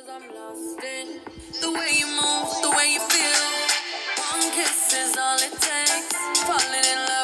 I'm lost in the way you move, the way you feel. One kiss is all it takes. Falling in love.